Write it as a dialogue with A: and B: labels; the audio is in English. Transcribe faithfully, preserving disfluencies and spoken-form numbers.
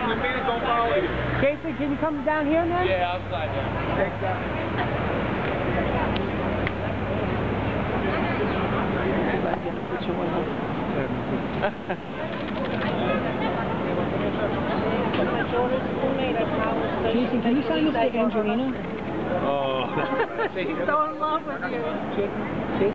A: don't follow you.
B: Jason, can you come down here, man?
A: Yeah, outside there. Thanks, Jason,
B: can you sign this to Angelina?
A: Oh.
C: She's so in love with you.